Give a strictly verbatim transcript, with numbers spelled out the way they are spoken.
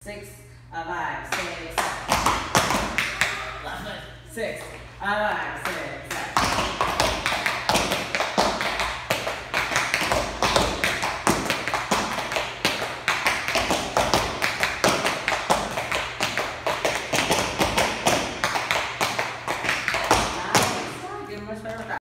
Six, uh, five, six, seven. Left foot. Six, uh, five, six.